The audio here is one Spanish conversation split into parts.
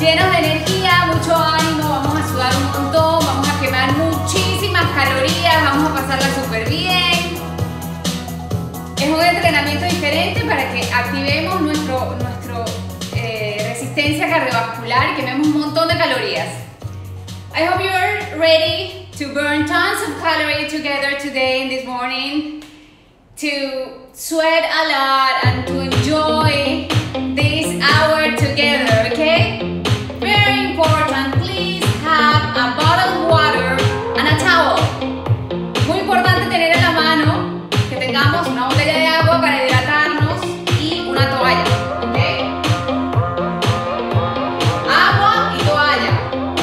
llenos de energía, mucho ánimo, vamos a sudar un montón, vamos a quemar muchísimas calorías, vamos a pasarla súper bien. Es un entrenamiento diferente para que activemos nuestro resistencia cardiovascular y quememos un montón de calorías. I hope you're ready to burn tons of calories together today and this morning, to sweat a lot and to enjoy this hour together, okay? Very important, please have a bottle of water and a towel. Muy importante tener en la mano que tengamos una botella de agua para hidratarnos y una toalla, ¿ok? Agua y toalla.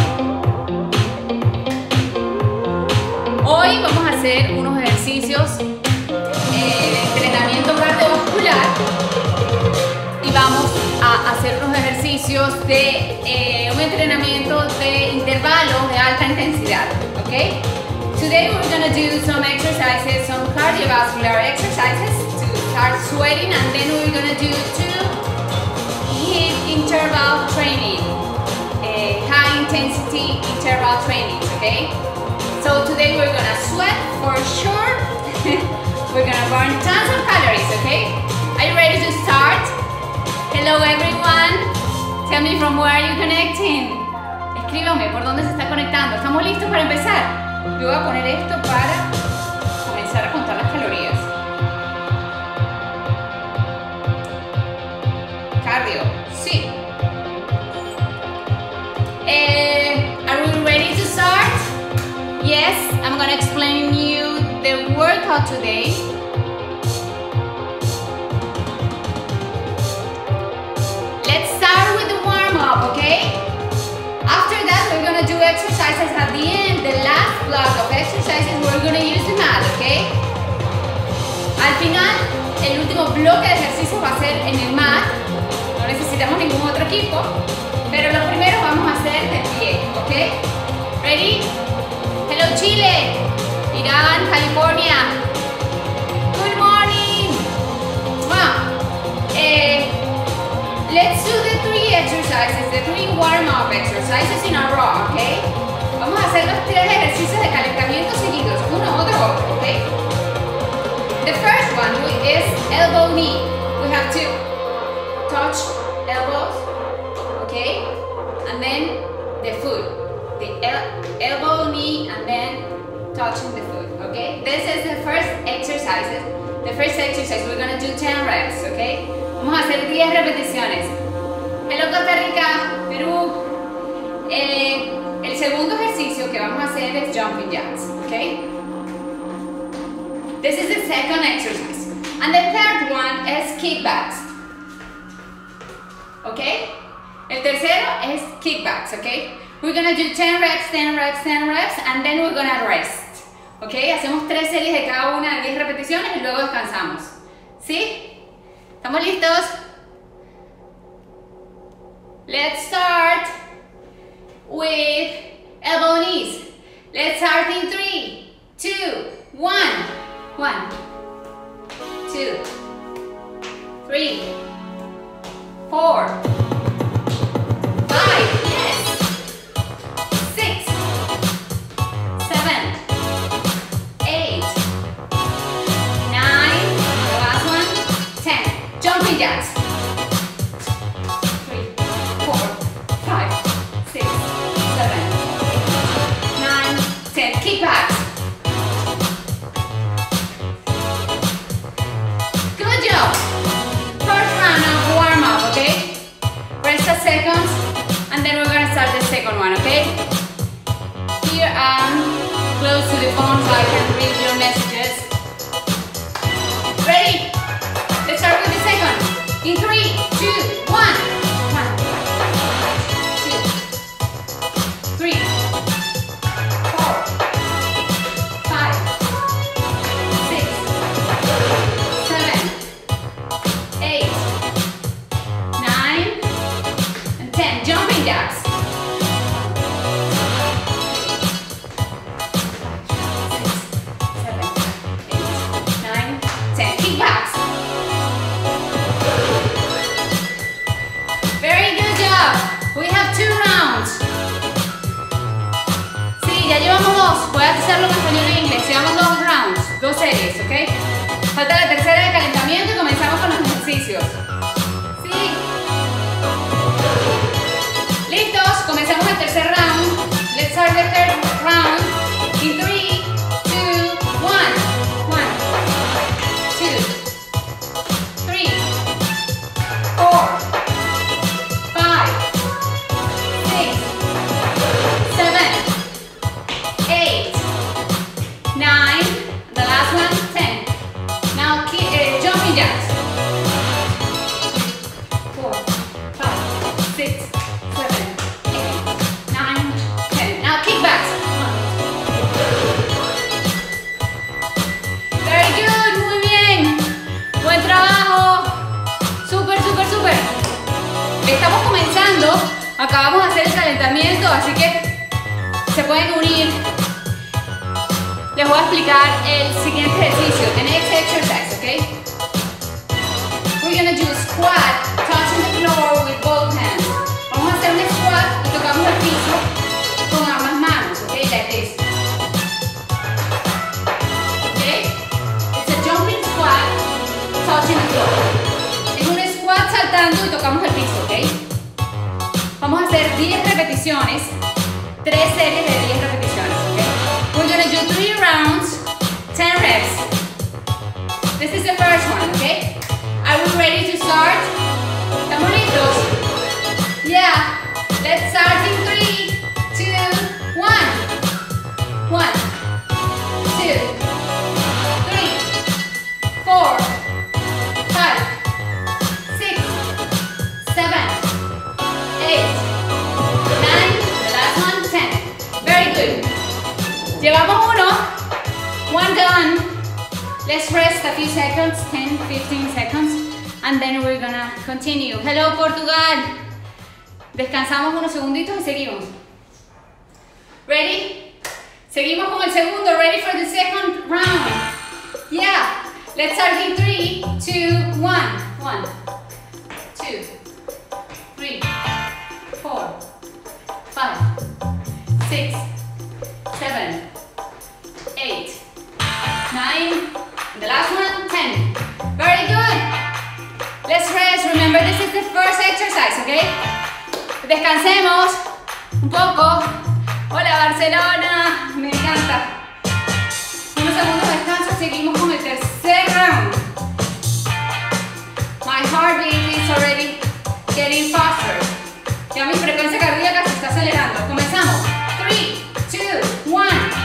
Hoy vamos a hacer unos ejercicios de entrenamiento cardiovascular y vamos a hacer unos ejercicios de un entrenamiento de intervalos de alta intensidad, ¿ok? Today we're going to do some exercises, some cardiovascular exercises to start sweating, and then we're going to do 2 HIIT interval training, high intensity interval trainings, okay? So today we're going to sweat for sure, we're going to burn tons of calories, okay? Are you ready to start? Hello everyone, tell me from where are you connecting? Escríbame por dónde se está conectando, ¿estamos listos para empezar? Yo voy a poner esto para comenzar a contar las calorías. Cardio, sí. Are we ready to start? Yes, I'm going to explain you the workout today. Let's start with the warm-up, okay? After that, we're going to do exercises at the end, the last block of exercises, we're going to use the mat, okay? Al final, el último bloque de ejercicios va a ser en el mat, no necesitamos ningún otro equipo, pero los primeros vamos a hacer de pie, okay? Ready? Hello Chile, Irán, California. Good morning. Let's do the 3 exercises, the 3 warm-up exercises in a row, okay? Vamos a hacer los 3 ejercicios de calentamiento seguidos, uno, otro, okay? The first one is elbow knee. We have to touch elbows, okay? And then the foot, the elbow, knee, and then touching the foot, okay? This is the first exercises. The first exercise, we're gonna do 10 reps, okay? Vamos a hacer 10 repeticiones. Hello Costa Rica, Perú. El segundo ejercicio que vamos a hacer es jumping jacks, okay? This is the second exercise. And the third one is kickbacks, okay? El tercero es kickbacks, okay? We're gonna do 10 reps, 10 reps, 10 reps, and then we're gonna rest, okay? Hacemos 3 series de cada una de 10 repeticiones y luego descansamos, ¿sí? ¿Estamos listos? Let's start with elbow knees. Let's start in 3, 2, 1. 1, 2, 3, 4, 5, yes, 6, 7, 8, 9, the last one, 10. Jumping jacks. 3, 4, 5, 6, 7, 9, 10. Kickbacks. Good job. First round of warm up, okay? Rest a second, and then we're gonna start the second one, okay? Here I'm close to the phone so I can read your messages. Ready? Let's start with the second. In 3, 2, 1. 1, 2, 3, 4, 5, 6, 7, 8, 9, and 10. Jumping jacks. 6, Llevamos 2 rounds, 2 series, ¿ok? Falta la tercera de calentamiento y comenzamos con los ejercicios. ¿Sí? ¿Listos? Comenzamos el tercer round. Let's start the third round. In 3, 2, 1. 1, 2, 3, 4, 5, 6, 7, 8, 9, the last one, 10. Now jumping jacks. 4, 5, 6, 7, 8, 9, 10. Now kickbacks. Very good, muy bien. Buen trabajo. Súper, súper, súper. Estamos comenzando. Acabamos de hacer el calentamiento, así que se pueden unir. Les voy a explicar el siguiente ejercicio, the next exercise, okay? We're gonna do a squat, touching the floor with both hands. Vamos a hacer un squat y tocamos el piso con ambas manos, okay? Like this. Okay? It's a jumping squat, touching the floor. Es un squat saltando y tocamos el piso, okay? Vamos a hacer 10 repeticiones, 3 series de 10 repeticiones, okay? We're gonna do 3 rounds, 10 reps. This is the first one, okay? Are we ready to start? ¿Estamos listos? Yeah. Let's start in 3, 2, 1. 1, 2, 3, 4, 5, 6, 7, 8, 9, the last one, 10. Very good. Llevamos one done. Let's rest a few seconds, 10, 15 seconds, and then we're gonna continue. Hello, Portugal. Descansamos unos segunditos y seguimos. Ready? Seguimos con el segundo. Ready for the second round? Yeah. Let's start in 3, 2, 1. 1, 2, 3, 4, 5, 6, 7, 8, 9, the last one, 10. Very good. Let's rest. Remember, this is the first exercise, okay? Descansemos un poco. Hola, Barcelona. Me encanta. Unos segundos de descanso. Seguimos con el tercer round. My heartbeat is already getting faster. Ya mi frecuencia cardíaca se está acelerando. Comenzamos. 3, 2, 1.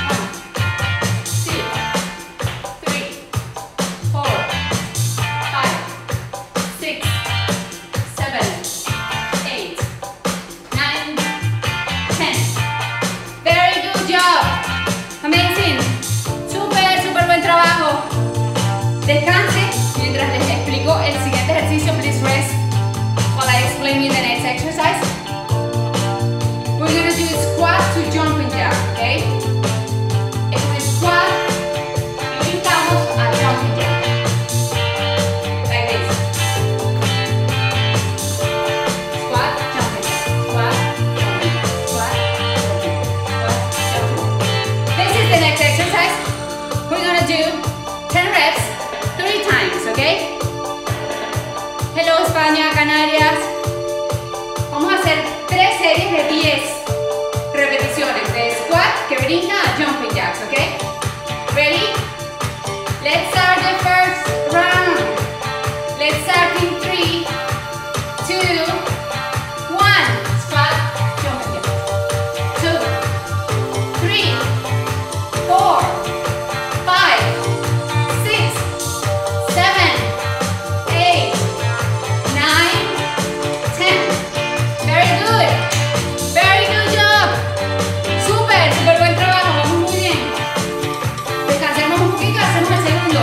1. Descanse mientras les explico el siguiente ejercicio. Please rest while I explain you the next exercise. We're going to do a squat to jumping jack, okay? Es un squat y brincamos a jumping jack. Like this. Squat, jumping jack. Squat, jumping jack. Squat, jumping jack. Squat, jumping jack. This is the next exercise. We're going to do 10 reps, 3 times, okay? Hello, España, Canarias. Vamos a hacer 3 series de 10 repeticiones de squat que brinca a jumping jacks, okay? Ready? Let's start the first round. Let's start in 3, 2, 1. Squat, jumping jack. 2, 3, 4, 5, 6, 7, 8, 9, 10. Very good. Very good job. Súper, súper buen trabajo. Vamos muy bien. Descansemos un poquito y hacemos el segundo.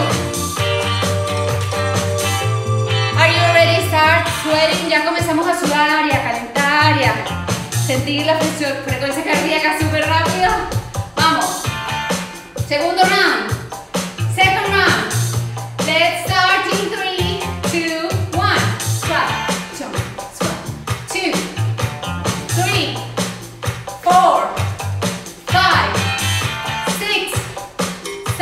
Are you ready? Start sweating. Ya comenzamos a sudar y a calentar y a sentir la frecuencia cardíaca súper rápido. Vamos. Segundo round. Second round. Let's start in 3, 2, 1. Squat, jump, squat. 2, 3, 4, 5, 6, 7,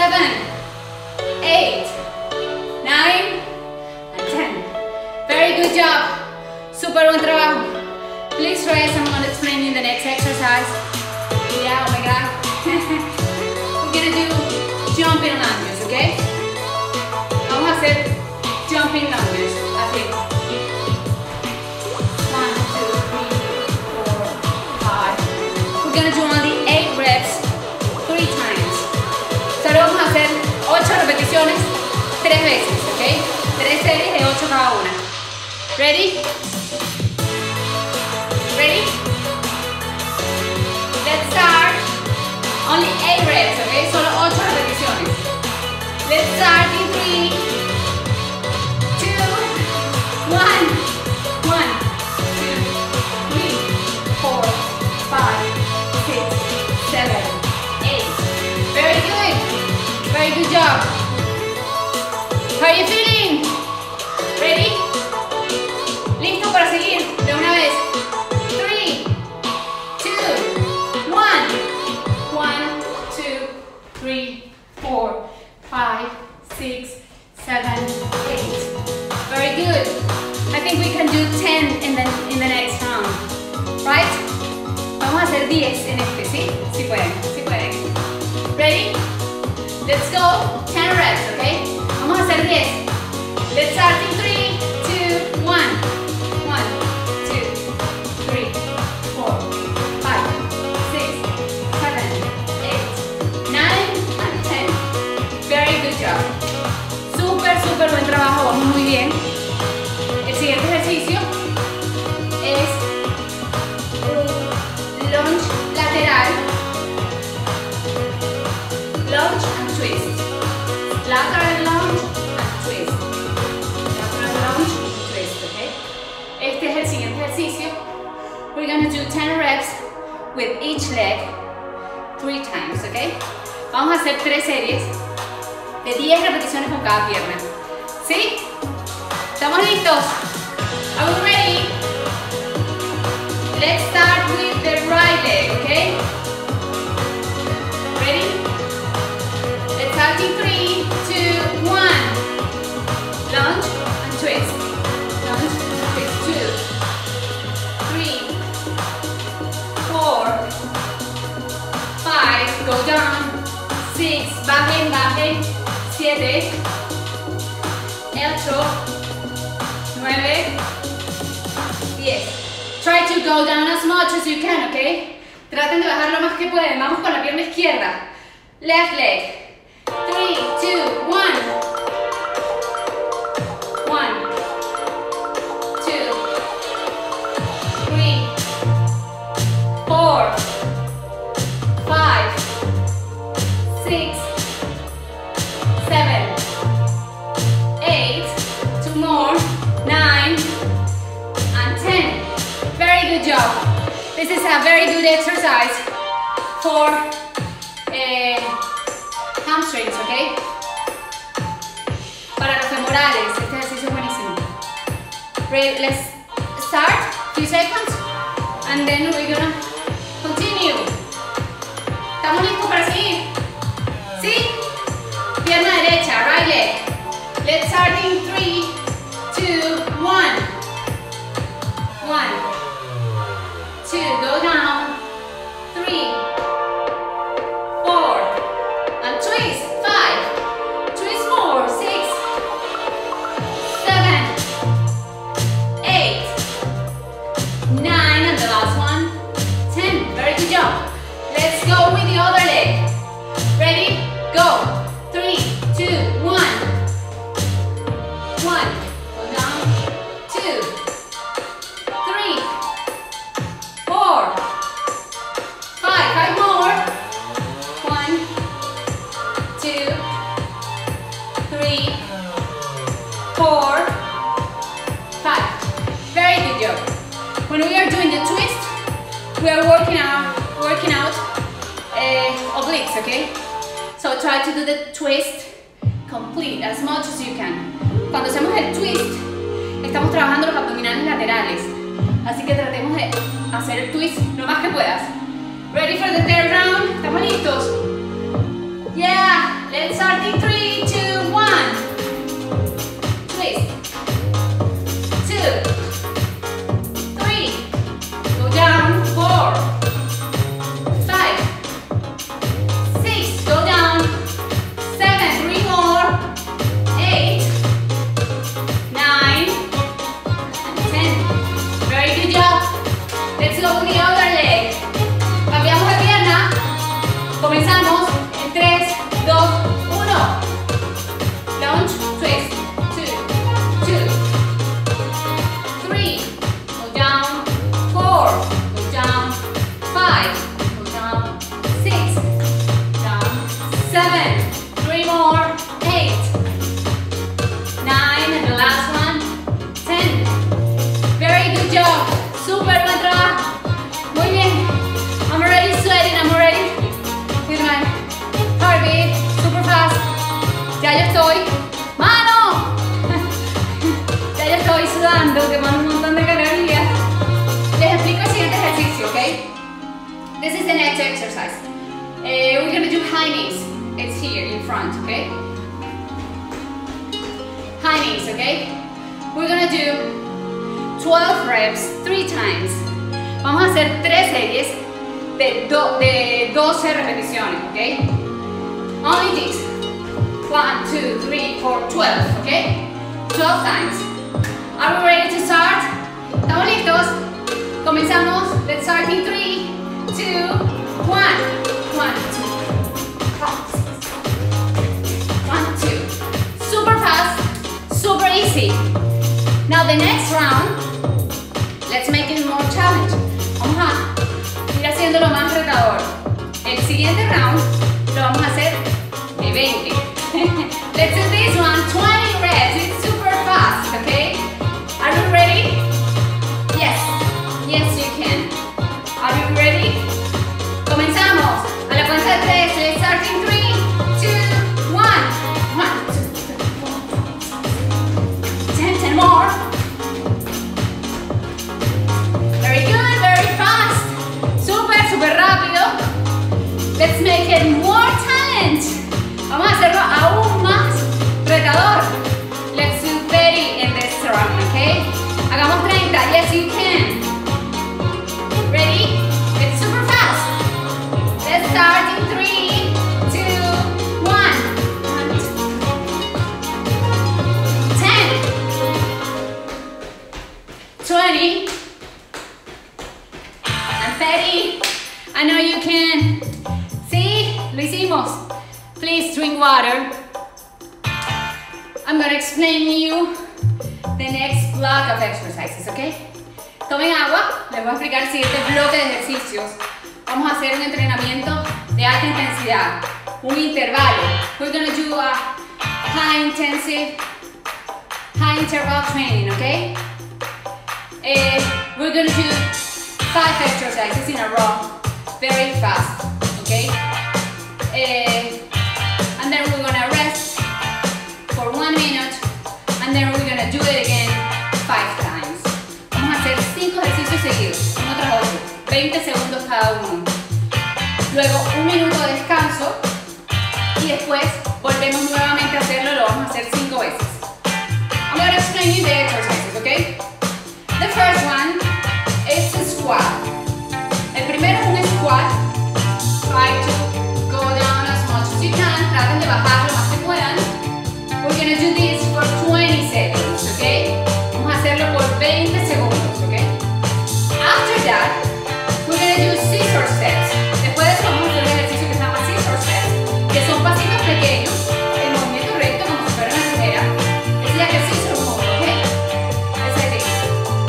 7, 8, 9, and 10. Very good job. Super buen trabajo. Please rest. I'm going to explain you the next exercise. Yeah, oh my God. We're going to do jumping lunges, okay? Vamos a hacer jumping lunges. Así. 1, 2, 3, 4, 5. We're going to do only 8 reps, 3 times. Solo vamos a hacer 8 repeticiones, 3 veces, ¿ok? 3 series de 8 cada una. Ready? Ready? Let's start. Only 8 reps, ¿ok? Solo 8 repeticiones. Let's start in 3, 2, 1. 1, 2, 3, 4, 5, 6, 7, 8. Very good. Very good job. How are you feeling? Ready? Listo para seguir de una vez. 3, 2, 1. 1, 2, 3, 4, 5, 6, 7, 8. Very good. I think we can do 10 in the next round. Right? Vamos a hacer 10 en este, ¿sí? Sí pueden, sí pueden. Ready? Let's go. 10 reps, okay? Vamos a hacer 10. Let's start in 3, 2, 1. 1, 2, 3, 4, 5, 6, 7, 8, 9, and 10. Very good job. Súper, súper buen trabajo. Vamos muy bien. El siguiente ejercicio es un lunge lateral. Lunge and twist. Lateral lunge and twist. Lateral lunge and twist, okay? Este es el siguiente ejercicio. We're going to do 10 reps with each leg 3 times, okay? Vamos a hacer 3 series de 10 repeticiones con cada pierna. ¿Sí? ¿Estamos listos? Are we ready? Let's start with the right leg, okay? Ready? Let's start in 3, 2, 1. Lunge and twist. Lunge, twist. 2, 3, 4, 5. Go down. 6. Bajen, bajen. 7, 8, 9, 10. Try to go down as much as you can, okay? Traten de bajar lo más que pueden. Vamos con la pierna izquierda. Left leg. 3, 2, 1. 1, 2, 3, 4, 5, 6, 7, 8, 2 more, 9, and 10. Very good job. This is a very good exercise for hamstrings, okay? Para los femorales, este ejercicio es buenísimo. Let's start, few seconds, and then we're gonna continue. ¿Estamos listos para seguir? ¿Sí? Pierna derecha, right leg. Let's start in 3, 2, 1. 1, 2, go down. 3, 4, and twist. 5, twist more. 6, 7, 8, 9, and the last one. 10. Very good job. Let's go with the other leg. Ready? Go. 3, 2, 1. 1. Go down. 2, 3, 4, 5. 5 more. 1, 2, 3, 4, 5. Very good job. When we are doing the twist, we are working out obliques, okay? So try to do the twist complete as much as you can. Cuando hacemos el twist, estamos trabajando los abdominales laterales. Así que tratemos de hacer el twist lo más que puedas. Ready for the third round? ¿Estamos listos? Yeah, let's next exercise. We're gonna do high knees. It's here in front, okay? High knees, okay? We're gonna do 12 reps 3 times. Vamos a hacer 3 series de 12 repeticiones, okay? Only this. 1, 2, 3, 4, 12, okay? 12 times. Are we ready to start? ¿Estamos listos? Comenzamos. Let's start in 3, 2, 1. 1, 2. 1, 2. Super fast, super easy. Now the next round, let's make it more challenge. Vamos a ir haciéndolo más retador. El siguiente round lo vamos a hacer de 20. Let's do this one, 20 reps. It's super fast, okay? Are you ready? Yes. Yes, you can. Are you ready? Comenzamos. A la cuenta de 3. Let's start in 3, 2, 1. 1, 2, 3, 4, 10 more. Very good, very fast. Super, super rápido. Let's make it more talent. Vamos a hacerlo aún más retador. Let's do 30 in this round, okay? Hagamos 30. Yes, you can. Ready? It's super fast. Let's start in 3, 2, 1. 10. 20. And 30. I know you can. See? Lo hicimos. Please drink water. I'm going to explain to you the next block of exercises, okay? Tomen agua. Les voy a explicar el siguiente bloque de ejercicios. Vamos a hacer un entrenamiento de alta intensidad, un intervalo. We're going to do a high interval training, okay? We're going to do 5 exercises in a row, very fast, okay? And then we're gonna rest for 1 minute, and then we're gonna do it again 5 times. Vamos a hacer 5 ejercicios seguidos, uno tras otro, 20 segundos cada uno. Luego 1 minuto de descanso y después volvemos nuevamente a hacerlo, lo vamos a hacer 5 veces. I'm gonna explain you the exercises, okay? The first one is a squat. El primero es un squat. Try to go down as much as you can. Traten de bajar lo más que puedan. We're going to do this for 20 seconds, okay? Vamos a hacerlo por 20 segundos, okay? After that, we're going to do scissor steps. Después de eso vamos a hacer un ejercicio que se llama scissor steps, que son pasitos pequeños, en movimiento recto como si fuera una tijera. Ese ejercicio es un modo, okay? It's like this.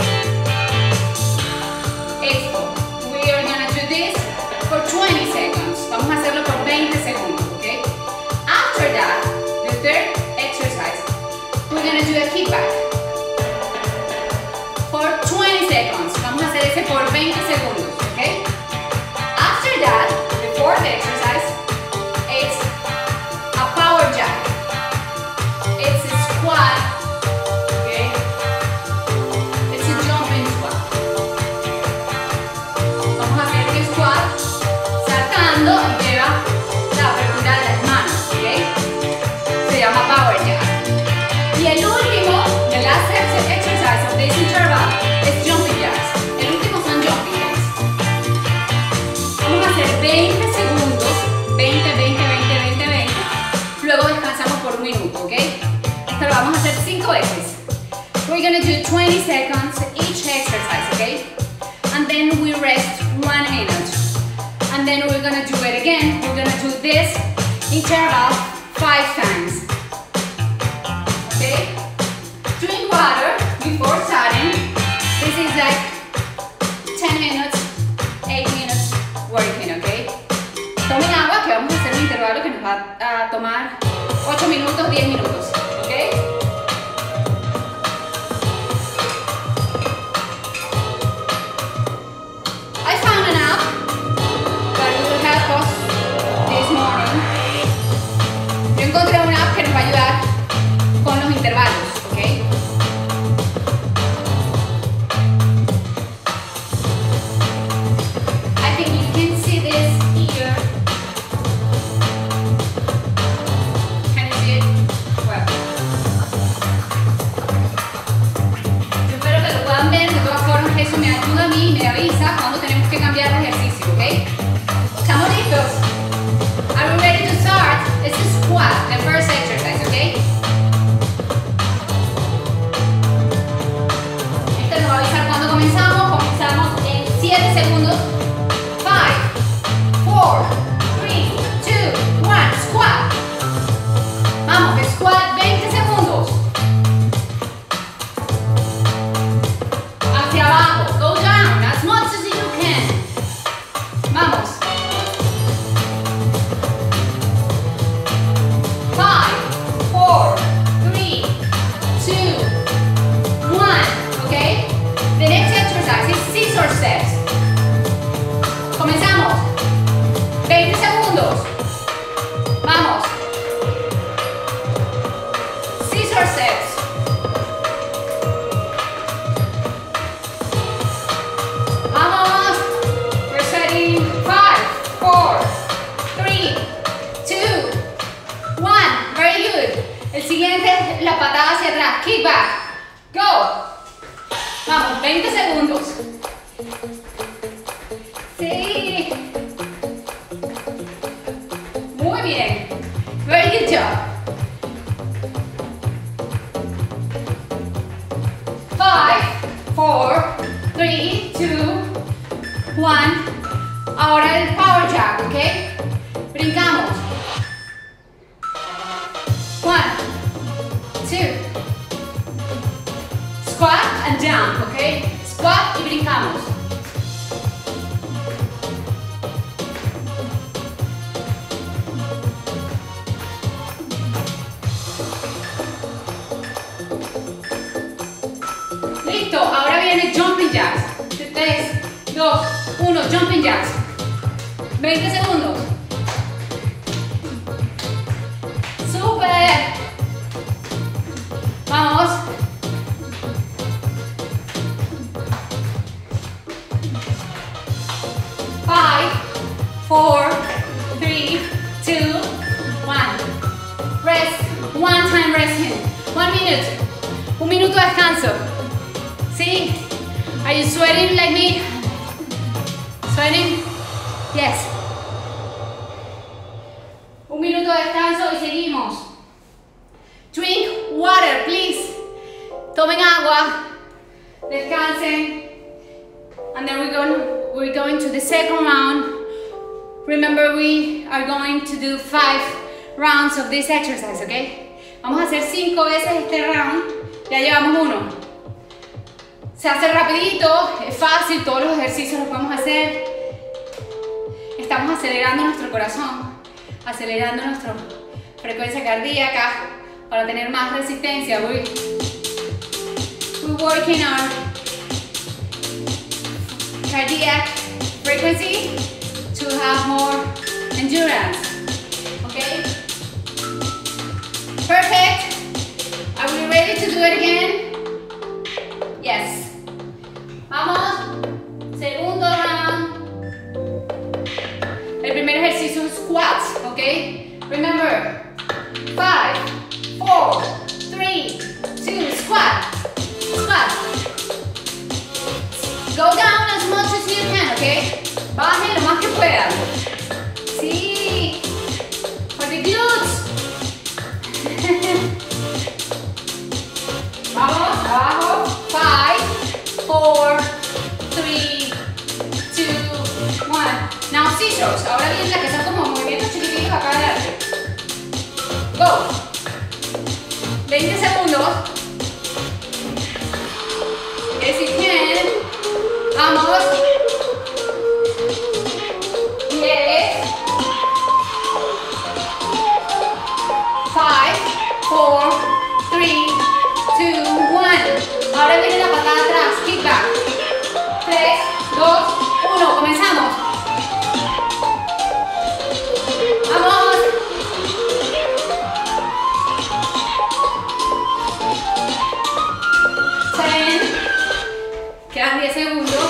Esto. We are going to do this for 20 seconds. Vamos a hacerlo por 20 segundos, okay? After that, the third exercise, we're going to do a kickback for 20 seconds. Vamos a hacer ese por 20 segundos, okay? After that, the fourth exercise, it's a power jack. It's a squat, okay? It's a jumping squat. Vamos a hacer un squat saltando y lleva la apertura de las manos, ¿ok? Se llama power jack. Y el último, the last exercise of this interval, es jumping jacks. El último son jumping jacks. Vamos a hacer 20 segundos, 20, 20, 20, 20, 20. Luego descansamos por 1 minuto, ¿ok? Esto lo vamos a hacer 5 veces. We're going to do 20 seconds each exercise, ¿ok? And then we rest 1 minute. And then we're gonna do it again. We're gonna do this interval 5 times. Okay? Drink water before starting. This is like 10 minutes, 8 minutes working, okay? Tomen agua que vamos a hacer un intervalo que nos va a tomar 8 minutos, 10 minutos, okay? I found an app that will help us this morning. Yo encontré una app que nos va a ayudar con los intervalos, ¿ok? I think you can see this Muy bien. Very good job. 5, 4, 3, 2, 1. Ahora el power jack, ¿ok? Brincamos. 1, 2. Squat and jump, ¿ok? Squat y brincamos. Listo, ahora viene jumping jacks. 3, 2, 1, jumping jacks. 20 segundos. ¡Súper! Vamos. Five, 4, 3, 2, 1. Rest. One time resting. 1 minute. 1 minuto de descanso. ¿Sí? Are you sweating like me? Sweating? Yes. 1 minuto de descanso y seguimos. Drink water, please. Tomen agua. Descansen. And then we're going to the second round. Remember, we are going to do 5 rounds of this exercise, okay? Vamos a hacer 5 veces este round. Ya llevamos 1. Se hace rapidito, es fácil, todos los ejercicios los podemos hacer. Estamos acelerando nuestro corazón, acelerando nuestra frecuencia cardíaca para tener más resistencia. We're working our cardiac frequency to have more endurance. Okay? Perfect. Are we ready to do it again? Yes. Vamos. Segundo round. El primer ejercicio es squats, ¿ok? Remember. 5, 4, 3, 2, squat. Squat. Go down as much as you can, ¿ok? Baje lo más que puedan. Sí. For the glutes. Vamos, abajo. 5, 4, 3, 2, 1. Now scissors. Ahora viene la que son como movimientos chiquititos acá adelante. Go. 20 segundos. Yes, you can. Vamos. 10. 5, 4, 3, 2, 1. Ahora viene la patada atrás. Kickback. 3, 2, 1. Comenzamos. Vamos. Quedan 10 segundos.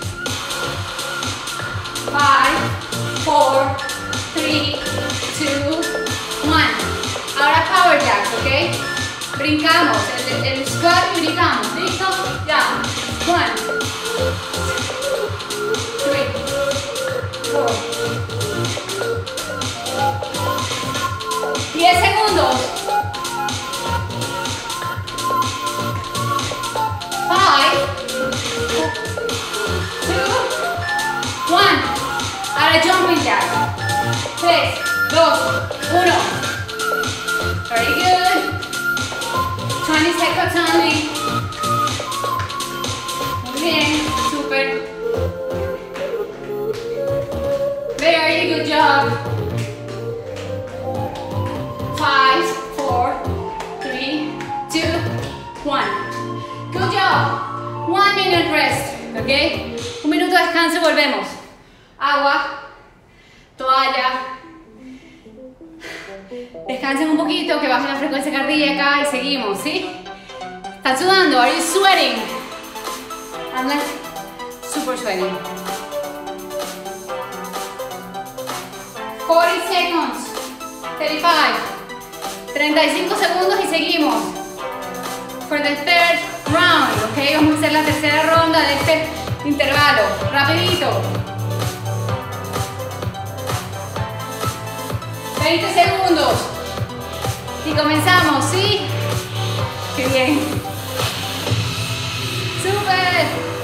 5, 4, 3, 2, 1. Ahora power jacks, ¿ok? Brincamos, el squat y brincamos. ¿Listo? Ya. 1, 3, 4. 10 segundos. 2, 1. Ahora jumping jack. 3, 2, 1. Very good. 20 seconds only. Muy bien, super. Very good job. 5, 4, 3, 2, 1. Good job. 1 minute rest, ¿ok? 1 minuto de descanso y volvemos. Agua, toalla. Descansen un poquito, que baje la frecuencia cardíaca y seguimos, ¿sí? ¿Están sudando? Are you sweating? I'm like super sweating. 40 seconds. 35. 35 segundos y seguimos. For the third round, ¿ok? Vamos a hacer la tercera ronda de este intervalo. Rapidito. 20 segundos. Y comenzamos, ¿sí? ¡Qué bien! ¡Súper!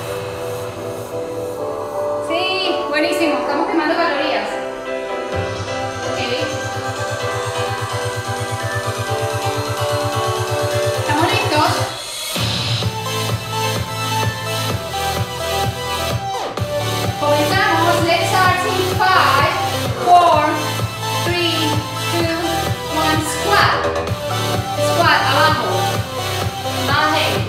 Sí, buenísimo. Estamos quemando calorías. Ok. ¿Estamos listos? Comenzamos. Let's start in 5, 4, 3, 2, 1. Squat. Squat, abajo. Bajen.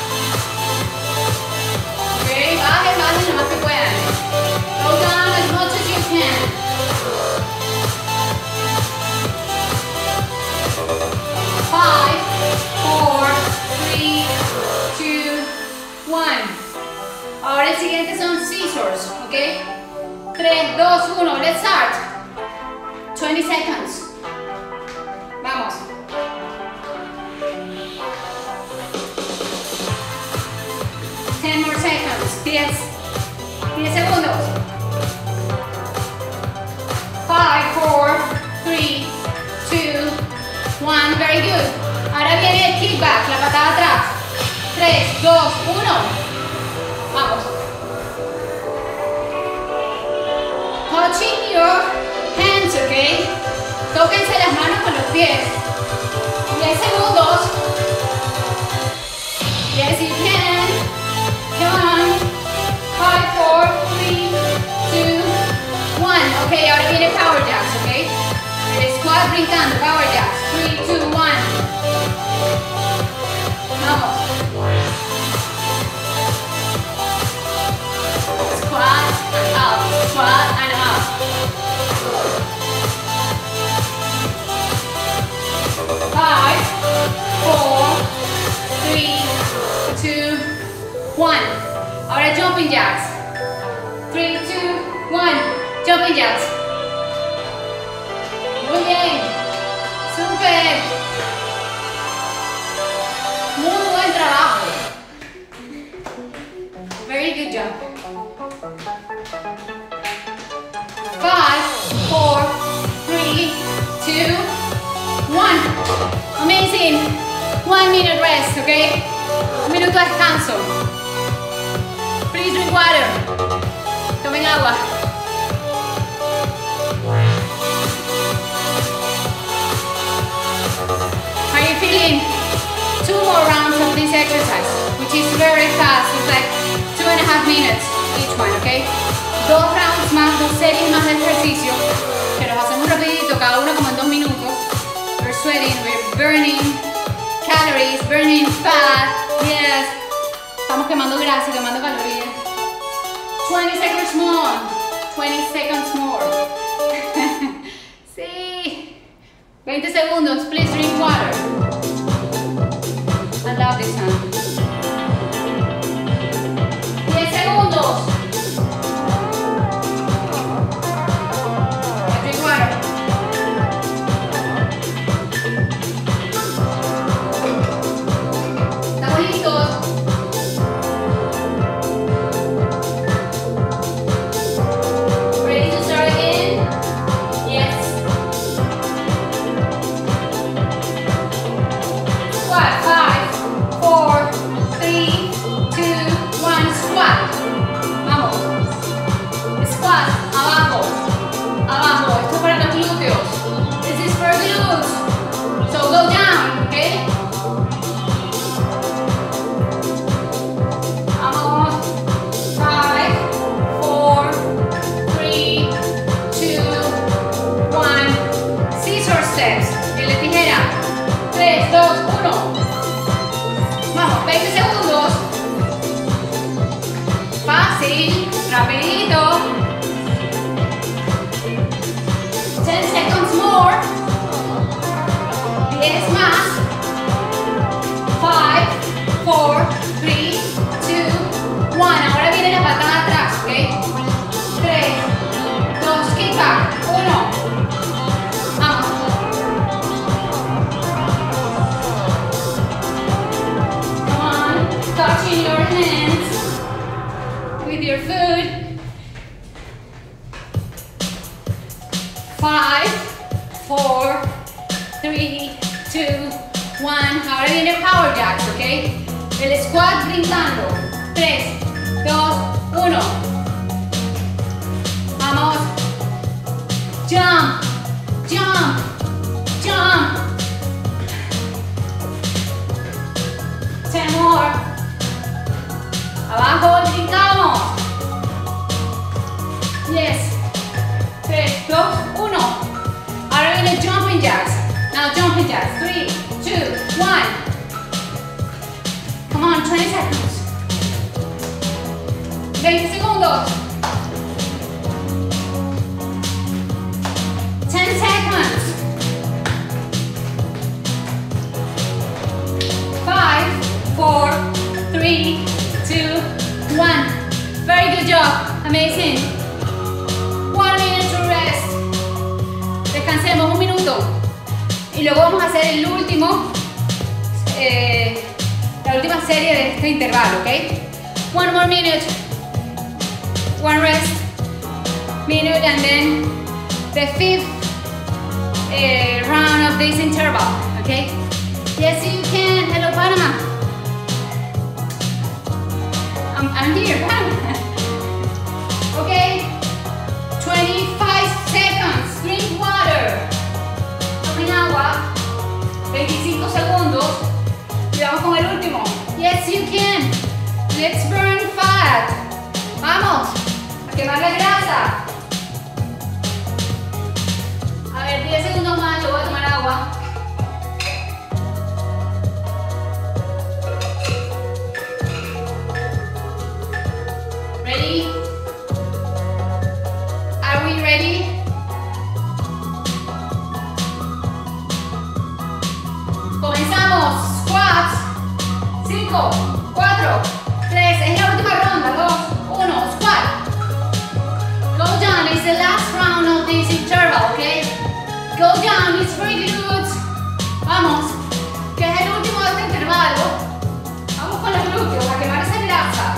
Ok, bajen, bajen lo más que puedan. Go down as much as you can. 5, 4, 3, 2, 1. Ahora el siguiente son scissors, ok. 3, 2, 1, let's start. 20 seconds. Vamos. More seconds. 10 segundos. 5, 4, 3, 2, 1. Very good. Ahora viene el kickback, la patada atrás. 3, 2, 1. Vamos. Touching your hands, ok. Tóquense las manos con los pies. 10 segundos. Yes, you can. Come on. 5, 4, 3, 2, 1. Ok, ahora viene power jacks, ok. El squat brincando, power jacks. 3, 2, 1. Vamos. Squat and up, squat and up. 5, 4, 3, 2, 1. Ahora jumping jacks. 3, 2, 1. Jumping jacks. Muy bien. Súper. Muy buen trabajo. Very good job. 5, 4, 3, 2, 1. Amazing. 1 minute rest, okay? 1 minuto de descanso. Please drink water. Tomen agua. How are you feeling? 2 more rounds of this exercise, which is very fast. It's like 2.5 minutes each one, okay? 2 rounds más, 2 series más de ejercicio, que los hacemos rapidito, cada uno como en 2 minutos. We're sweating, we're burning calories, burning fat, yes. Estamos quemando grasa, quemando calorías. 20 seconds more. 20 seconds more. Sí. 20 segundos. Please drink water. I love this sound. 10 segundos. Drink water. ¿Estamos listos? Ready to start again? Yes. Squat. 5, 4, 3, 2, 1. Squat. Vamos. Squat. Abajo. Abajo. Esto es para los glúteos. This is for glutes. So go down, okay? Vamos. 5, 4, 3, 2, 1. Scissor steps. En la tijera. 3, 2, 1. Vamos, 20 segundos. Fácil, rapidito. 10 seconds more. 10 más. 5, 4, 3, 2, 1. Ahora viene la patada atrás, ¿ok? 3, 2, kick back. 1. Vamos. Come on, touching your hands with your food. 5, 4, 3, 2, 1. Ahora viene power jacks, ¿ok? El squat brincando. 3, 2, 1. Vamos. Jump, jump, jump. 10 more. Abajo, brincamos. Yes. 3, 2, 1. Ahora viene jumping jacks. Now jumping jacks. 3, 2, 1. Come on, 20 seconds. 20 segundos. 10 seconds. 5, 4, 3, 2, 1. Very good job. Amazing. 1 minute to rest. Descansemos un minuto. Y luego vamos a hacer el último, la última serie de este intervalo, ¿ok? 1 more minute. 1 rest minute and then the 5th round of this interval, okay? Yes, you can. Hello, Panama. I'm here, Panama. Okay, 25 seconds. Drink water. Tomen agua. 25 segundos. Y vamos con el último. Yes, you can. Let's burn fat. Vamos a quemar la grasa. A ver, 10 segundos más, yo voy a tomar agua. Ready? Are we ready? Comenzamos. Squats. 5, 4, 3. Es la última ronda. 2, 1. Squat. Go down. It's the last round of this interval, okay? Go down, it's very good. Vamos, que es el último de este intervalo. Vamos con los glúteos a quemar esa grasa.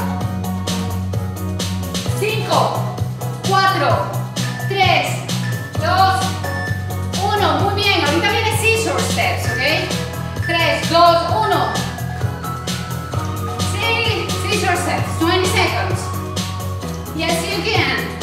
5, 4, 3, 2, 1. Muy bien, ahorita viene scissor steps, ¿ok? 3, 2, 1. Sí, scissor steps, 20 seconds. Yes, you can.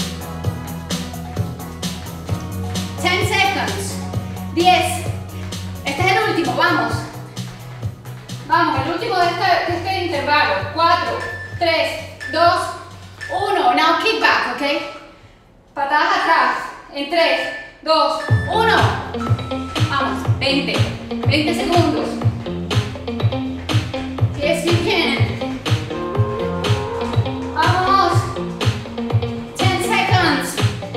10 seconds. 10. Este es el último, vamos. Vamos, el último de este intervalo. 4, 3, 2, 1. Now kick back, ¿ok? Patadas atrás. En 3, 2, 1. Vamos, 20. 20 segundos. Yes, you can. Vamos. 10 seconds.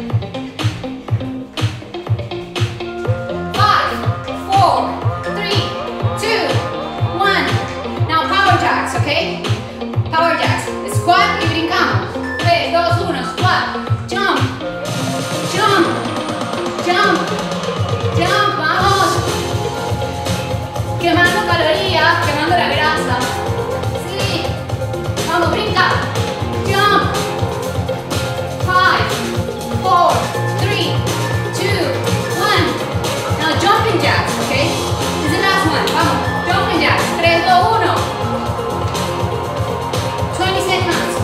4, 3, 2, 1. Now power jacks, ¿ok? Power jacks. Squat y brincamos. 3, 2, 1. Squat. Jump. Jump. Jump. Jump. Vamos. Quemando calorías, quemando la grasa. Sí. Vamos, brinca. Jump. 5, 4, 3, 2, 1. Now jumping jacks, okay? This is the last one. Vamos, jumping jacks. 3, 2, 1. 20 seconds.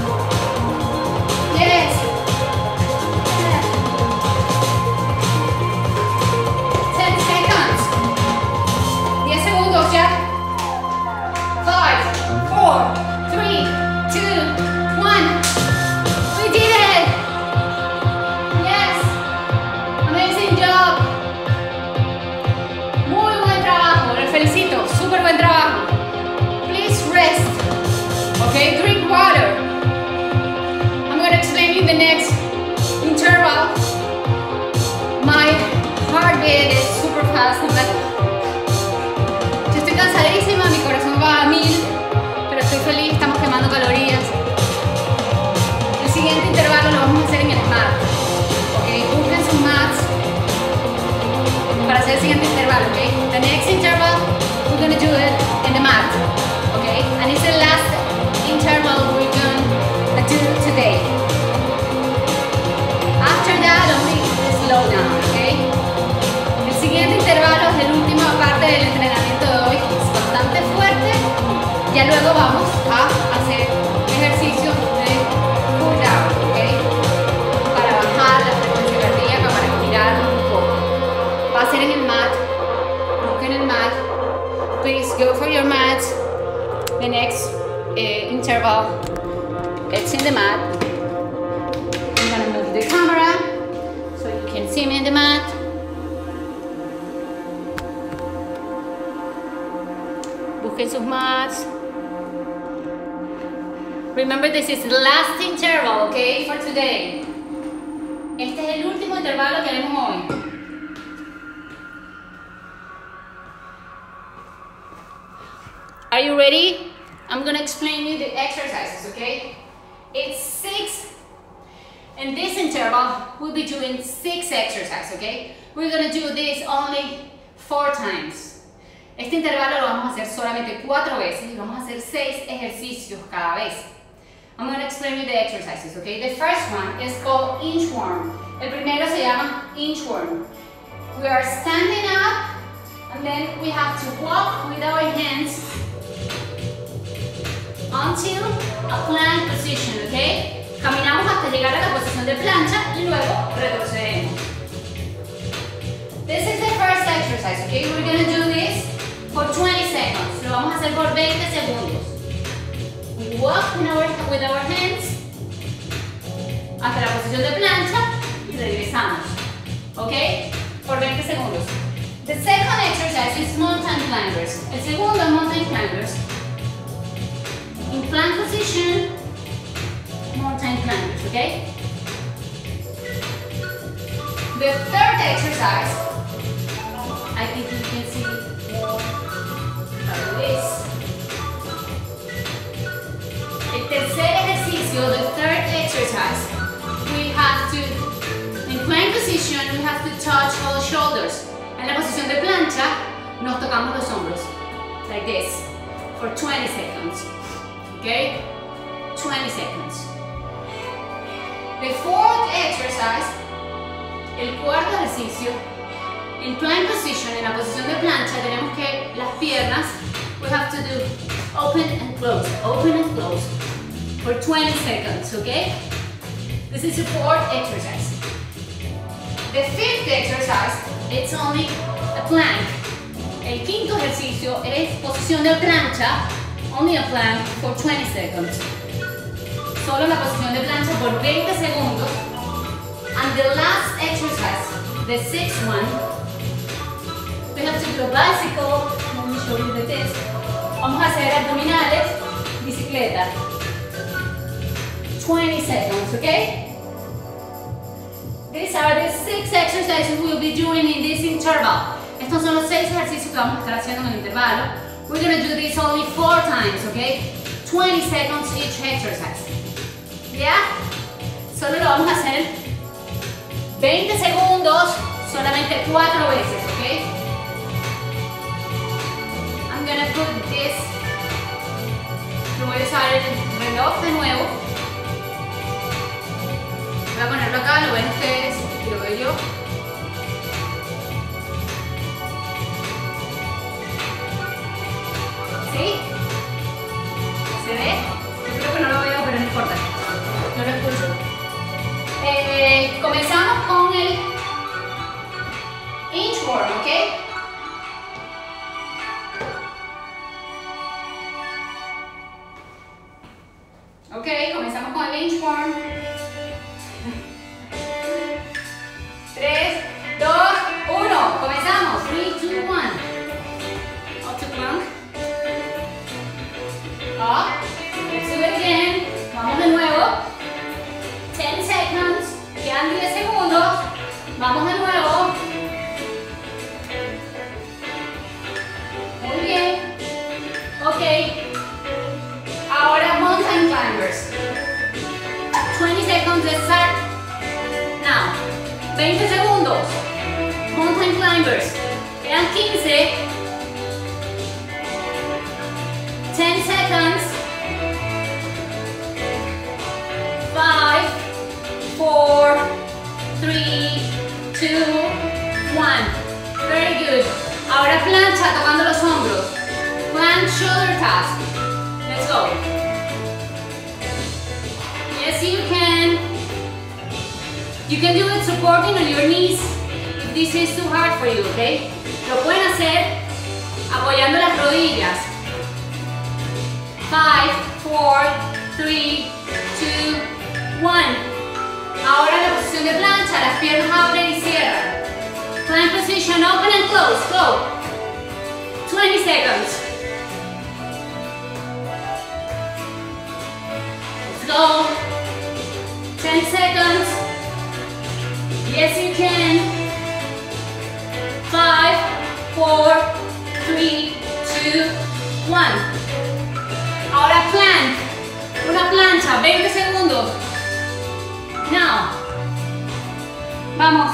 Yes. 10 seconds. 10 segundos ya. 5, 4, 3, 2, 1. We did it. Yes. Amazing job. Muy buen trabajo, les felicito, súper buen trabajo. Please rest, okay, drink water. I'm going to explain you the next interval. My heartbeat is super fast. Yo estoy cansadísima, mi corazón va a 1000, pero estoy feliz, estamos quemando calorías. El siguiente intervalo lo vamos a hacer en el mat, ok, busquen sus mats para hacer el siguiente intervalo, okay? The next interval, we're going to do it in the mat, okay? And it's the last interval we're going to do today. After that, only slow down, okay? parte del entrenamiento de hoy, que es bastante fuerte. Ya luego vamos a hacer ejercicios de cool down, ¿ok? Para bajar la frecuencia cardíaca, para estirarnos un poco. Va a ser en el mat. Busquen el mat. Please go for your mat. The next interval, it's in the mat. I'm gonna move the camera so you can see me in the mat. Busquen sus mats. Remember, this is the last interval, okay, for today. Este es el último intervalo que haremos hoy. Are you ready? I'm gonna explain you the exercises, okay? It's 6. In this interval, we'll be doing 6 exercises, okay? We're gonna do this only 4 times. Este intervalo lo vamos a hacer solamente 4 veces y vamos a hacer 6 ejercicios cada vez. I'm going to explain you the exercises, okay? The first one is called inchworm. El primero se llama inchworm. We are standing up and then we have to walk with our hands until a plank position, okay? Caminamos hasta llegar a la posición de plancha y luego retrocedemos. This is the first exercise, okay? We're going to do this for 20 seconds. Lo vamos a hacer por 20 segundos. We walk with our hands hasta la posición de plancha y regresamos. ¿Ok? Por 20 segundos. The second exercise is mountain climbers. El segundo es mountain climbers. In plank position, mountain climbers. ¿Ok? The third exercise, I think you can see like this. El tercer ejercicio, the third exercise, we have to, in plank position, we have to touch all shoulders. En la posición de plancha, nos tocamos los hombros, like this, for 20 seconds, okay? 20 seconds. The fourth exercise, el cuarto ejercicio, in plank position, en la posición de plancha, tenemos que las piernas, we have to do open and close for 20 seconds, okay? This is the fourth exercise. The fifth exercise, it's only a plank. El quinto ejercicio es posición de plancha, only a plank for 20 seconds. Solo la posición de plancha por 20 segundos. And the last exercise, the sixth one, we have to do a bicycle. Let me show you this. Vamos a hacer abdominales, bicicleta. 20 seconds, okay? These are the 6 exercises we'll be doing in this interval. Estos son los 6 ejercicios que vamos a estar haciendo en el intervalo. We're going to do this only 4 times, okay? 20 seconds each exercise. ¿Ya? Solo lo vamos a hacer 20 segundos, solamente 4 veces, okay? I'm going to put this. Yo voy a usar el reloj de nuevo. Voy a ponerlo acá, lo ven ustedes y lo veo yo. ¿Sí? ¿Se ve? Yo creo que no lo veo, pero no importa. No lo escucho. Comenzamos con el inchworm, ¿ok? Ok, comenzamos con el inchworm. 3, 2, 1. Comenzamos. 3, 2, 1. Up to plank. Up. Let's do it again. Vamos de nuevo. 10 seconds. Quedan 10 segundos. Vamos de nuevo. Muy bien. Ok. Ahora mountain climbers. 20 seconds, let's start now. 20 segundos. Mountain climbers. Quedan 15. 10 seconds. 5, 4, 3, 2, 1. Very good. Ahora plancha tocando los hombros. Plank shoulder taps. Let's go. Yes, you can. You can do it supporting on your knees if this is too hard for you, okay? Lo pueden hacer apoyando las rodillas. 5, 4, 3, 2, 1. Ahora en la posición de plancha, las piernas abren y cierran. Plank position, open and close, go. 20 seconds. Let's go. 10 seconds. Yes, you can. 5, 4, 3, 2, 1. Ahora plank. Una plancha, 20 segundos. Now. Vamos.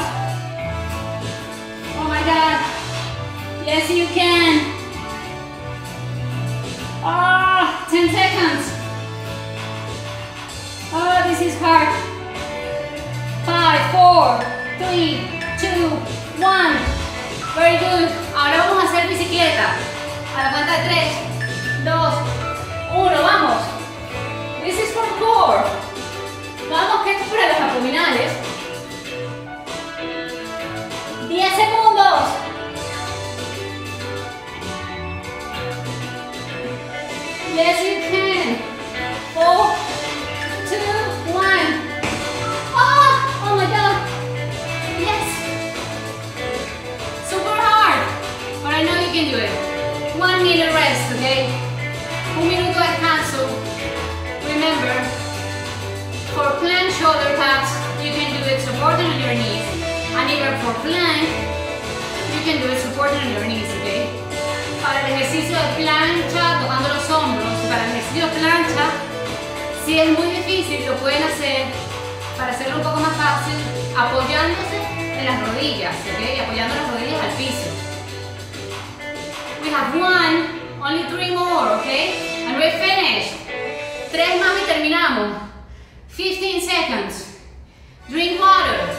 Oh my God. Yes, you can. 10 seconds. Oh, this is hard. 5, 4, 3, 2, 1. Very good. Ahora vamos a hacer bicicleta. A la cuenta de 3, 2, 1. Vamos. This is for core. Vamos, que esto es para los abdominales. 10 segundos. Yes, you can. 4, 2, 1. Oh my God. Yes. Super hard. But I know you can do it. 1 minute rest, okay? 1 minuto de descanso. Remember, for plank shoulder taps, you can do it supporting on your knees. And even for plank, you can do it supporting on your knees, okay? Para el ejercicio de plancha, tocando los hombros, para el ejercicio de plancha, si es muy difícil, lo pueden hacer, para hacerlo un poco más fácil, apoyándose en las rodillas, okay? Apoyando las rodillas al piso. We have 1, only 3 more, okay? And we're finished. 3 más y terminamos. 15 seconds. Drink water.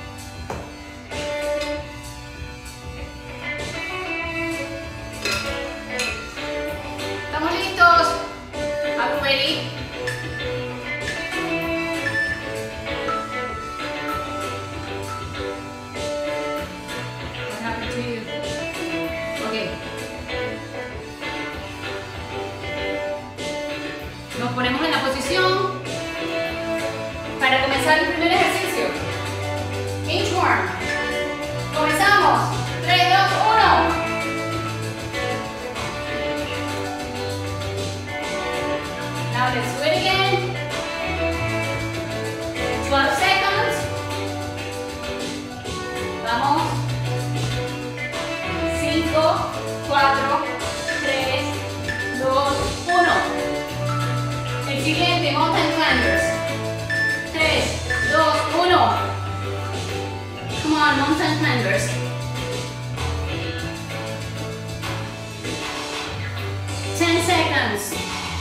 ¿Estamos listos? Are we ready? What happened to you? Okay. Nos ponemos en la posición para comenzar el primer ejercicio. Inchworm. Comenzamos. 3, 2, 1. Now let's do it again. 12 seconds. Vamos. 5, 4, 3, 2, 1. El siguiente, mountain climbers. 3, 2, 1. Come on, mountain climbers. 10 seconds.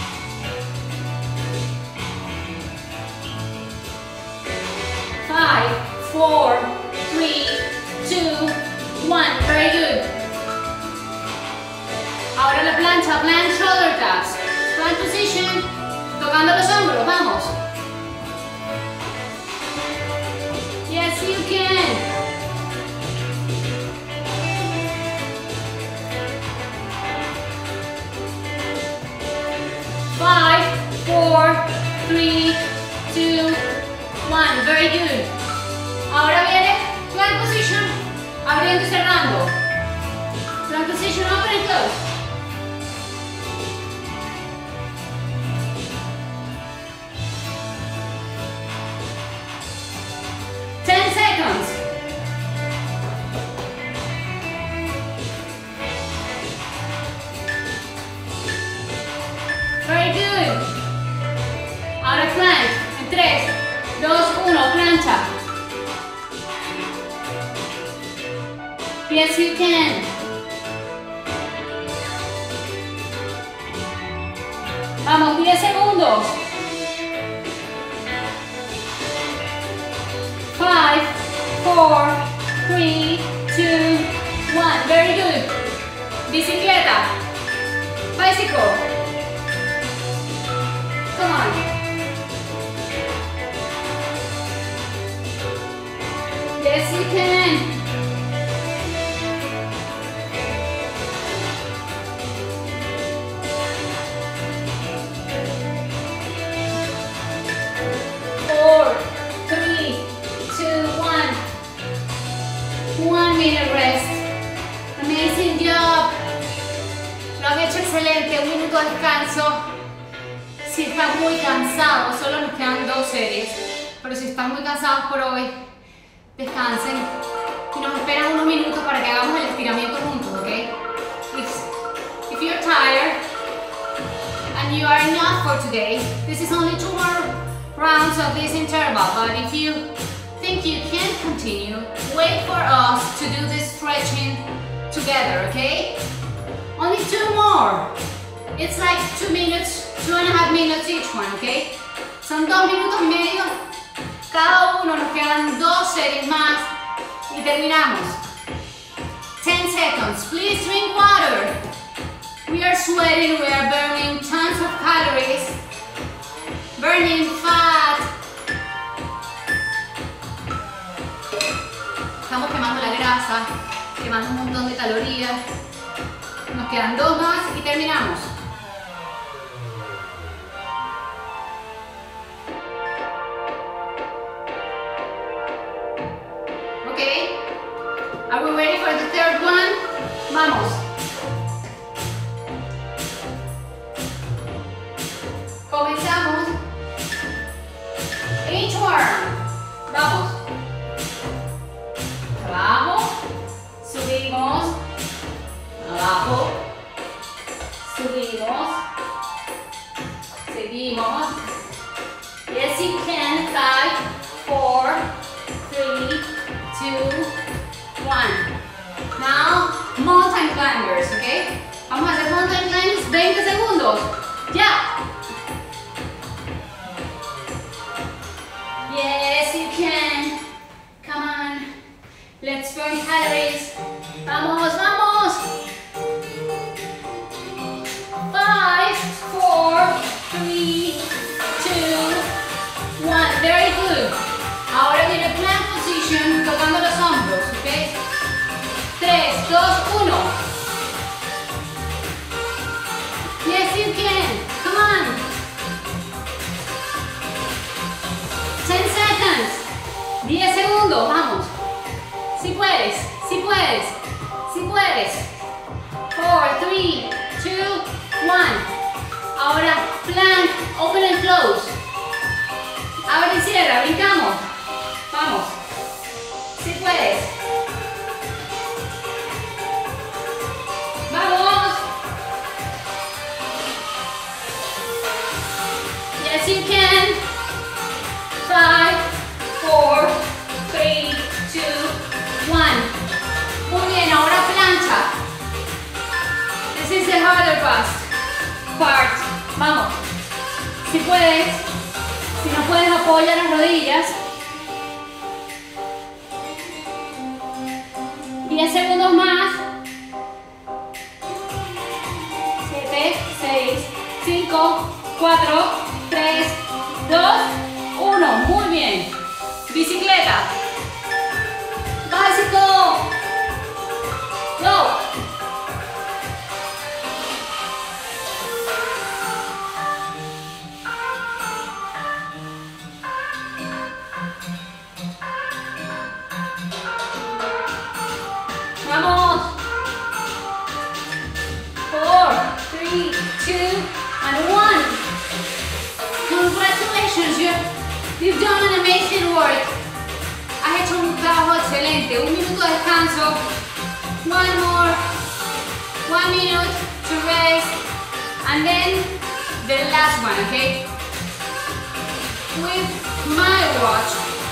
5, 4, 3, 2, 1. Very good. Ahora la plancha, plank shoulder taps. Plank position, tocando los hombros, vamos. Yes, you can. Five, 4, 3, 2, 1. Very good. Ahora viene plank position, abriendo y cerrando. Plank position, open and close. Very good. Ahora plank. En 3, 2, 1. Plancha. Yes, you can. Vamos, 10 segundos. 5, 4, 3, 2, 1. Very good. Bicicleta. Bicycle. Come on. Yes, you can. Four, three, two, one. 1 minute rest. Amazing job. Lo han hecho excelente. 1 minuto de descanso. Si están muy cansados, solo nos quedan 2 series. Pero si están muy cansados por hoy, descansen y nos esperan unos minutos para que hagamos el estiramiento juntos, ¿ok? If you're tired and you are enough for today, this is only 2 more rounds of this interval, but if you think you can continue, wait for us to do this stretching together, okay? Only 2 more. It's like 2 minutes, 2.5 minutes each one, okay? Son 2 minutos y medio cada uno, nos quedan 2 series más y terminamos. 10 seconds, please drink water. We are sweating, we are burning tons of calories, burning fat. Estamos quemando la grasa, quemando un montón de calorías. Nos quedan 2 más y terminamos. Okay, are we ready for the third one? Vamos. Comenzamos. Inchworm. Vamos. Abajo. Subimos. Abajo. Subimos. Seguimos. Yes, you can. 5, 4, 3, 2, 1. Now, mountain climbers, okay? Vamos a hacer mountain climbers 20 segundos. Ya. Yes, you can. Come on. Let's burn calories. Vamos, vamos. 5, 4, 3, 2, 1. Very good. Ahora viene plank position, tocando los hombros, ¿ok? 3, 2, 1. Yes, you can. Come on. 10 seconds. 10 segundos, vamos. Si puedes, si puedes, si puedes. 4, 3, 2, 1. Ahora plank, open and close. Abre y cierra, brincamos. Vamos. Si puedes. Vamos. Yes, you can. 5, 4, 3, 2, 1. Muy bien, ahora plancha. This is the harder part. Vamos. Si puedes. Si no puedes, apoya las rodillas. 10 segundos más. 7, 6, 5, 4, 3, 2, 1. Muy bien. Bicicleta. Básico. Go. Vamos. 4, 3, 2, and 1. Congratulations, you've done an amazing work. Has hecho un trabajo excelente. 1 minuto de descanso. 1 more. 1 minute to rest. And then the last one, okay? With my watch,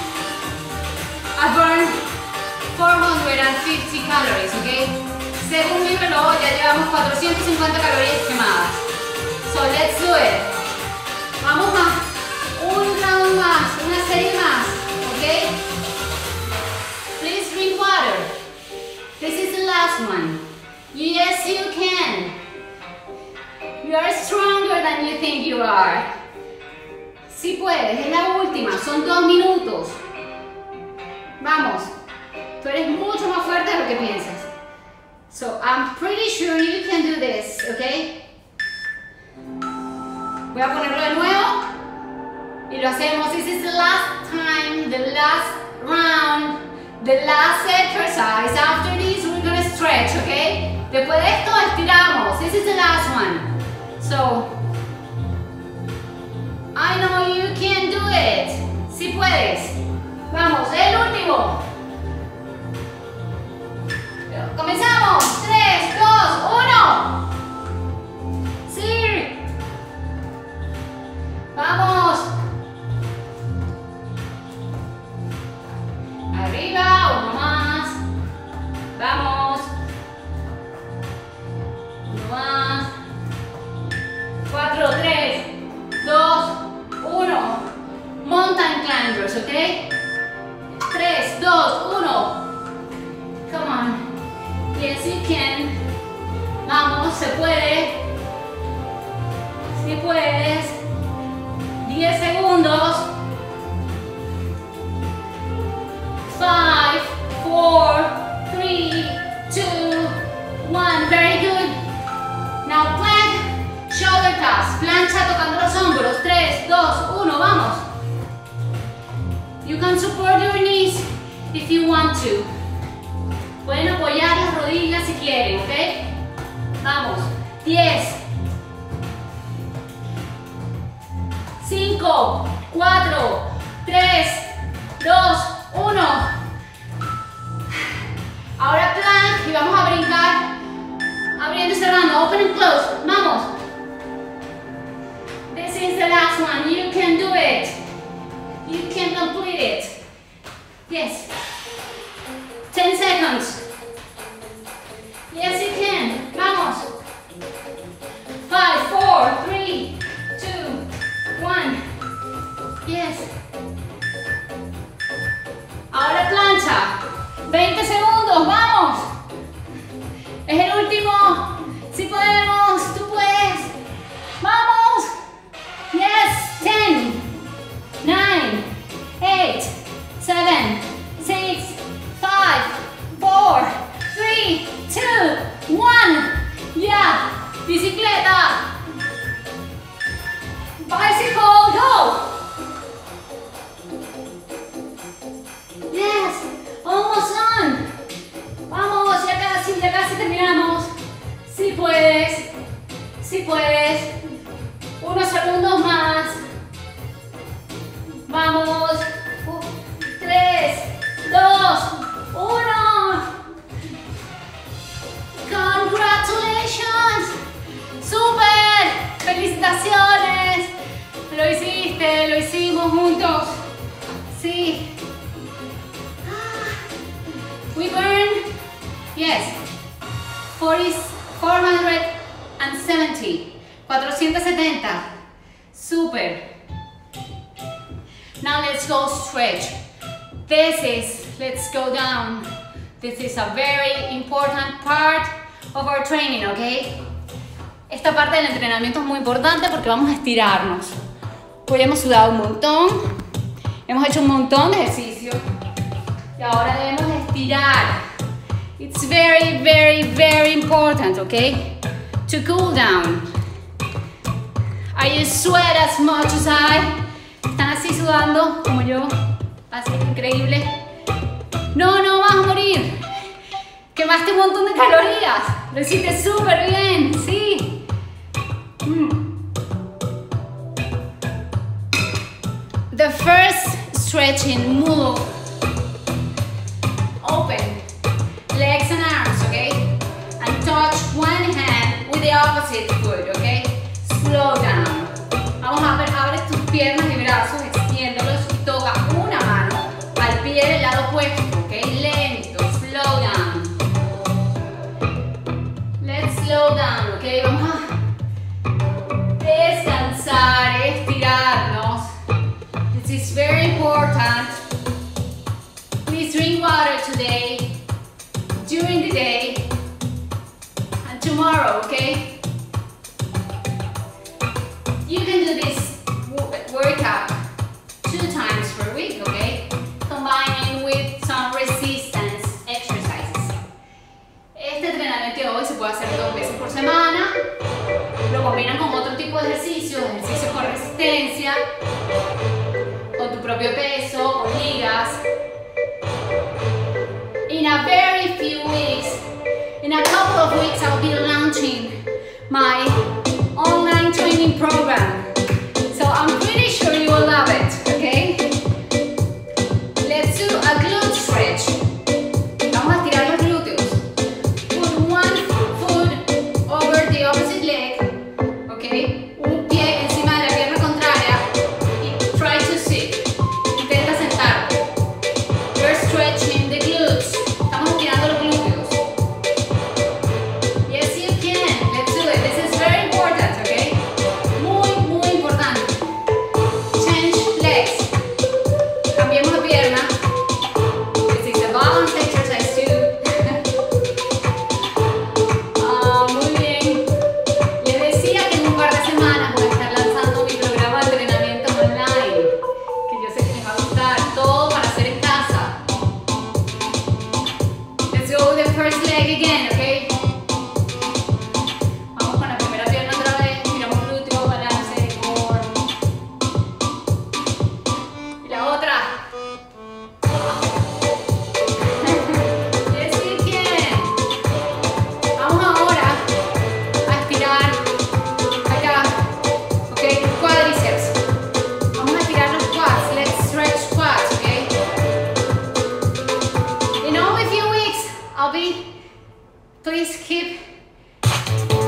I burned 450 calories, okay? Según mi reloj, ya llevamos 450 calorías quemadas. So let's do it. Vamos a un round más, una serie más, okay? Please drink water. This is the last one. Yes, you can. You are stronger than you think you are. Sí puedes, es la última, son 2 minutos. Vamos, tú eres mucho más fuerte de lo que piensas. So, I'm pretty sure you can do this, okay? Voy a ponerlo de nuevo y lo hacemos. This is the last time, the last round, the last exercise. After this, we're gonna stretch, okay? Después de esto, estiramos. This is the last one. So, I know you can do it. Si puedes. Vamos, el último. Comenzamos. 3, 2, 1. Sí. Vamos. Arriba, uno más. Vamos. Uno más. 4, 3, 2, 1. Mountain climbers, ¿ok? 3, 2, 1. Come on. Yes, you can. Vamos, se puede. Si puedes. 10 segundos. 5, 4, 3, 2, 1. Very good. Now plank, shoulder taps. Plancha tocando los hombros. 3, 2, 1. Vamos. You can support your knees if you want to. Pueden apoyar las rodillas si quieren, ¿ok? Vamos. 10, 5, 4, 3, 2, 1. Ahora plank y vamos a brincar. Abriendo y cerrando. Open and close. Vamos. This is the last one. You can do it. You can complete it. Yes. 10 seconds. Yes, you can. Vamos. 5, 4, 3, 2, 1. Yes. Ahora plancha. 20 segundos. Vamos. Es el último. Si podemos. Tú puedes. Vamos. Yes. 10, 9, 8, 7, 6, 5, 4, 3, 2, 1. Ya. Bicicleta. Bicycle, go. Yes. Almost done. Vamos, ya casi terminamos. Si puedes. Si puedes. Unos segundos más. Vamos. 3, 2, 1. Congratulations. Super. Felicitaciones. Lo hiciste, lo hicimos juntos. Sí. We burned, yes, 470. Super. Now let's go stretch. Let's go down. This is a very important part of our training, okay? Esta parte del entrenamiento es muy importante porque vamos a estirarnos. Hoy hemos sudado un montón, hemos hecho un montón de ejercicios y ahora debemos estirar. It's very, very, very important, okay? To cool down. Are you sweat as much as I? ¿Están así sudando como yo? Así, increíble. No, no vas a morir. Quemaste un montón de calorías. Lo hiciste súper bien, sí. The first stretching move. Open legs and arms, okay? And touch one hand with the opposite foot, okay? Slow down. Vamos a ver, abre tus piernas y brazos, extiéndolos y toca una mano al pie del lado opuesto, okay? Lento, slow down. Let's slow down, okay? Vamos a descansar, estirarnos. This is very important. Please drink water today, during the day. tomorrow, okay? You can do this workout 2 times per week, okay? Combining with some resistance exercises. Este entrenamiento de hoy se puede hacer 2 veces por semana. Lo combinan con otro tipo de ejercicios con resistencia, con tu propio peso, con ligas. In a very few weeks, in a couple of weeks, I'll be launching my online training program. So I'm pretty sure you will love it, okay? Let's do a glute stretch. Vamos a estirar los glúteos. Put one foot over the opposite leg, okay? Un pie encima de la pierna contraria y try to sit. Intenta sentarte. You're stretching the glutes. Estamos estirando los glúteos. Yes, you can. Let's do it. This is very important, okay? Muy importante. Change legs. Cambiemos de pierna. This is a balance exercise too. Muy bien. Les decía que en un par de semanas voy a estar lanzando mi programa de entrenamiento online, que yo sé que les va a gustar. Todo para hacer en casa. Let's go with the first leg again, okay? Vamos con la primera pierna otra vez. Tiramos glúteo, balance, core. Y la otra. Yes, you can. Vamos ahora a estirar acá, okay? Cuádriceps. Vamos a estirar los quads. Let's stretch quads, okay? In only a few weeks, please keep